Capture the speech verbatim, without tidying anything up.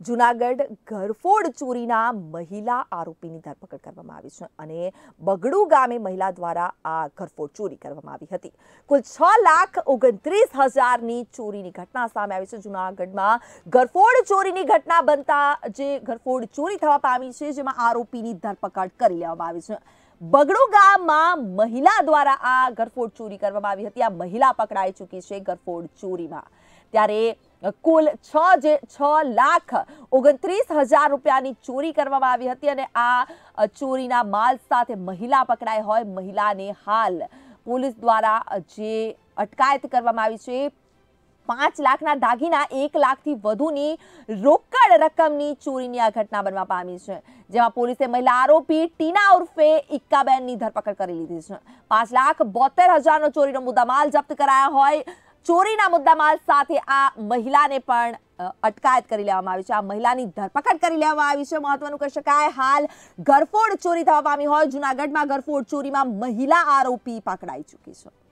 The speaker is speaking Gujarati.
જૂનાગઢ ઘરફોડ ચોરીના મહિલા આરોપીની ધરપકડ કરવામાં આવી છે અને બગડુ ગામે મહિલા દ્વારા આ ઘરફોડ ચોરી કરવામાં આવી હતી। કુલ છ લાખ ઓગણત્રીસ હજારની ચોરીની ઘટના સામે આવી છે। જૂનાગઢમાં ઘરફોડ ચોરીની ઘટના બનતા જે ઘરફોડ ચોરી થવા પામી છે જેમાં આરોપીની ધરપકડ કરી લેવામાં આવી છે। બગડુ ગામમાં મહિલા દ્વારા આ ઘરફોડ ચોરી કરવામાં આવી હતી। આ મહિલા પકડાઈ ચૂકી છે ઘરફોડ ચોરીમાં। ત્યારે કુલ છ જે છ લાખ ઓગણત્રીસ હજાર રૂપિયાની ચોરી કરવામાં આવી હતી અને આ ચોરીના માલ સાથે મહિલા પકડાઈ હોય મહિલાને હાલ પોલીસ દ્વારા જે અટકાયત કરવામાં આવી છે। પાંચ લાખના દાગીના એક લાખથી વધુની રોકડ રકમની ચોરીની આ ઘટના બનવા પામી છે જેમાં પોલીસે મહિલા આરોપી ટીના ઉર્ફે ઇક્કાબેનની ધરપકડ કરી લીધી છે। પાંચ લાખ બોતેર હજારનો ચોરીનો મુદ્દામાલ જપ્ત કરાયા હોય ચોરીના મુદ્દામાલ સાથે આ મહિલાને પણ અટકાયત કરી લેવામાં આવી છે। આ મહિલાની ધરપકડ કરી લેવામાં આવી છે। મહત્વનું કહી શકાય હાલ ઘરફોડ ચોરી થવા પામી હોય જૂનાગઢમાં ઘરફોડ ચોરીમાં મહિલા આરોપી પકડાઈ ચૂકી છે।